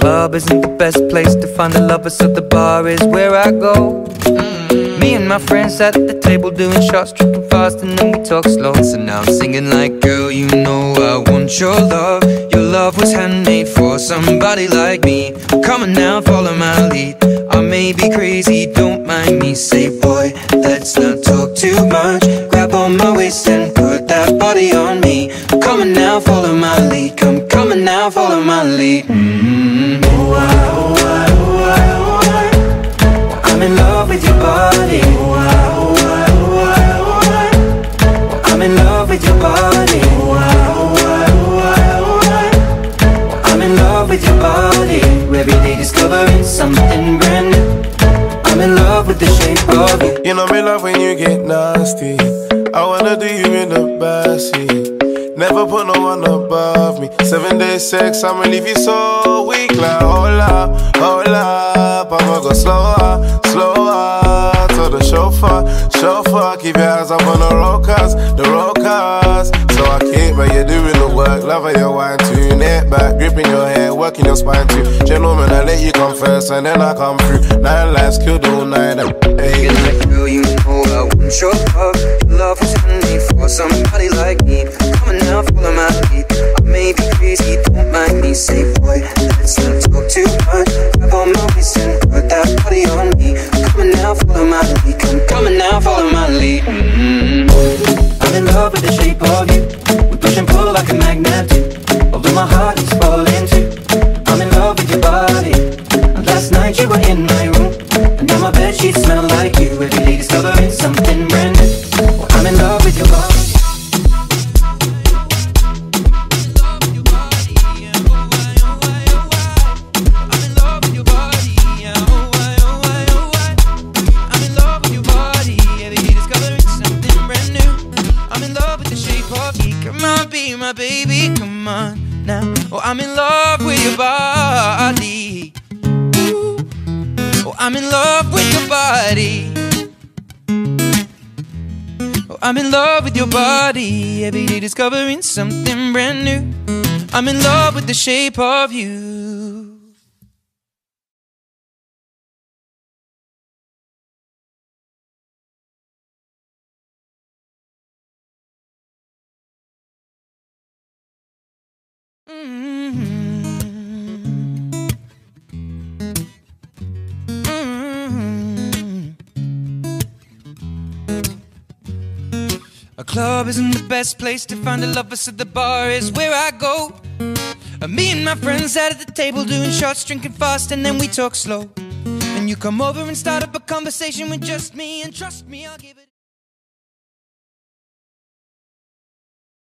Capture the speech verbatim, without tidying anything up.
club isn't the best place to find a lover, so the bar is where I go. Me and my friends at the table doing shots, tripping fast, and then we talk slow. So now I'm singing like, girl, you know I want your love. Your love was handmade for somebody like me. Come on now, follow my lead. I may be crazy, don't mind me. Say, boy, let's not talk too much. Grab on my waist and put that body on me. Come on now, follow my lead. Come, come on now, follow my lead. Mm-hmm. Oh, I, oh, I, oh, I, oh, I. I'm in love with your body. Oh, I, oh, I, oh, I, oh, I. I'm in love with your body. Oh, I, oh, I, oh, I, oh, I. I'm in love with your body. Every day discovering something brand new. I'm in love with the shape of you. You know me love when you get nasty. I wanna do you in the backseat. Never put no one above me. Seven days sex, I'ma leave you so weak. Like hold up, hold up, I'ma go slower, slower. To the chauffeur, chauffeur, keep your eyes up on the road cars, the road cars. So I keep, but you're doing the work. Love how you wine too, neck back, gripping your hair, working your spine too. Gentlemen, I let you come first and then I come through. Nine lives killed all night. Hey, like, girl, you know I want your love. Love was handmade for somebody like me. Come on now, follow my lead. I may be crazy, don't mind me. Say, boy, let's not talk too much. Grab on my waist and put that body on me. Come on now, follow my lead. Come, come on now, follow my lead. Mm-hmm. I'm in love with the shape of you. We push and pull like a magnet do. Although my heart is falling too. I'm in love with your body. And last night you were in my room, and now my bedsheets smell like you. Every day discovering something brand new. Well, I'm in love with your body. My baby, come on now. Oh, I'm in love with your body. Ooh. Oh, I'm in love with your body. Oh, I'm in love with your body. Every day discovering something brand new. I'm in love with the shape of you. Mm-hmm. Mm-hmm. A club isn't the best place to find a lover, so the bar is where I go. Uh, me and my friends sat at the table doing shots, drinking fast, and then we talk slow. And you come over and start up a conversation with just me, and trust me, I'll give it